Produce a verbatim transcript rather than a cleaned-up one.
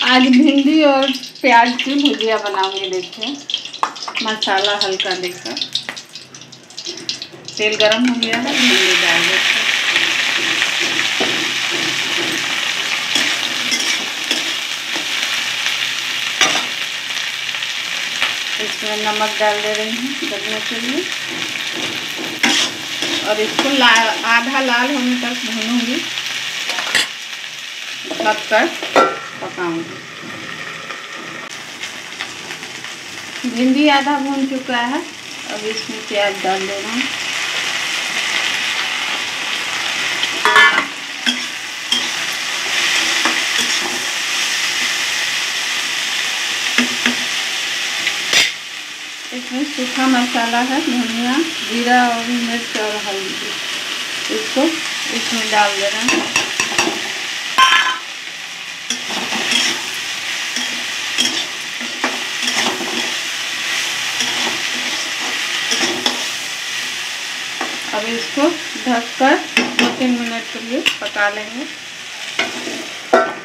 आज भिंडी और प्याज की भुजिया बनाऊंगी। देखिए मसाला हल्का देकर, तेल गरम हो गया है, भिंडी डाल देते हैं। इसमें नमक डाल दे रही हूँ गलने के लिए और इसको ला, आधा लाल होने तक भूनूंगी, ढक कर पकाऊंगी। भिंडी आधा भून चुका है, अब इसमें प्याज डाल दे रहा हूँ। इसमें सूखा मसाला है, धनिया, जीरा और मिर्च और हल्दी, इसको इसमें डाल दे रहा हूँ। अब इसको ढककर दो तीन मिनट के लिए पका लेंगे।